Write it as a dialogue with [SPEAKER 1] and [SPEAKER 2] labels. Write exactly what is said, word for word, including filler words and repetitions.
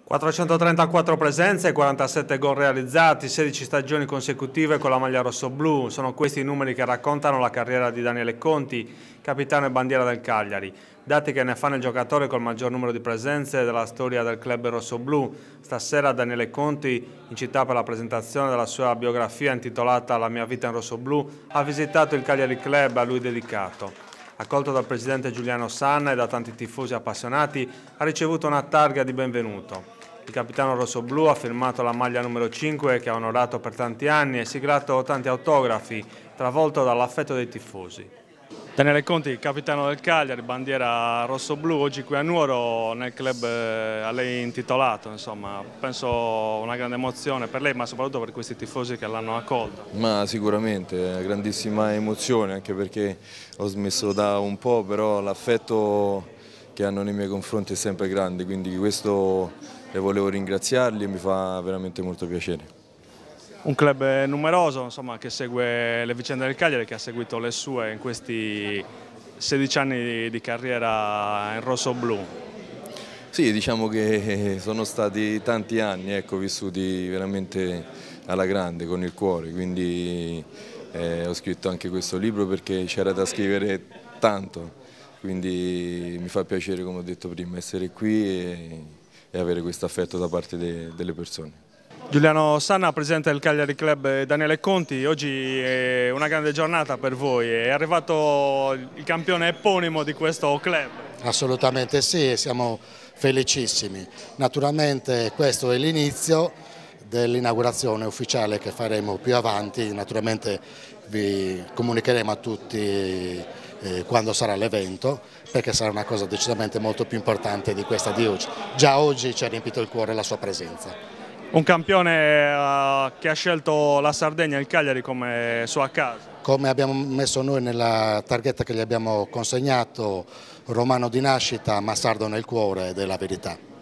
[SPEAKER 1] quattrocentotrentaquattro presenze, quarantasette gol realizzati, sedici stagioni consecutive con la maglia rossoblù. Sono questi i numeri che raccontano la carriera di Daniele Conti, capitano e bandiera del Cagliari. Dati che ne fanno il giocatore col maggior numero di presenze della storia del club rossoblù. Stasera Daniele Conti, in città per la presentazione della sua biografia intitolata La mia vita in rossoblù, ha visitato il Cagliari Club a lui dedicato. Accolto dal presidente Giuliano Sanna e da tanti tifosi appassionati, ha ricevuto una targa di benvenuto. Il capitano rossoblù ha firmato la maglia numero cinque che ha onorato per tanti anni e siglato tanti autografi, travolto dall'affetto dei tifosi. Daniele Conti, capitano del Cagliari, bandiera rossoblù, oggi qui a Nuoro nel club a lei intitolato, insomma, penso una grande emozione per lei, ma soprattutto per questi tifosi che l'hanno accolto.
[SPEAKER 2] Ma sicuramente, grandissima emozione, anche perché ho smesso da un po', però l'affetto che hanno nei miei confronti è sempre grande, quindi questo le volevo ringraziarli e mi fa veramente molto piacere.
[SPEAKER 1] Un club numeroso, insomma, che segue le vicende del Cagliari, che ha seguito le sue in questi sedici anni di carriera in rossoblù.
[SPEAKER 2] Sì, diciamo che sono stati tanti anni, ecco, vissuti veramente alla grande, con il cuore, quindi eh, ho scritto anche questo libro perché c'era da scrivere tanto, quindi mi fa piacere, come ho detto prima, essere qui e, e avere questo affetto da parte de, delle persone.
[SPEAKER 1] Giuliano Sanna, presidente del Cagliari Club, Daniele Conti, oggi è una grande giornata per voi, è arrivato il campione eponimo di questo club.
[SPEAKER 3] Assolutamente sì, siamo felicissimi. Naturalmente questo è l'inizio dell'inaugurazione ufficiale che faremo più avanti, naturalmente vi comunicheremo a tutti eh, quando sarà l'evento, perché sarà una cosa decisamente molto più importante di questa di oggi. Già oggi ci ha riempito il cuore la sua presenza.
[SPEAKER 1] Un campione uh, che ha scelto la Sardegna e il Cagliari come sua casa.
[SPEAKER 3] Come abbiamo messo noi nella targhetta che gli abbiamo consegnato, romano di nascita ma sardo nel cuore, della verità.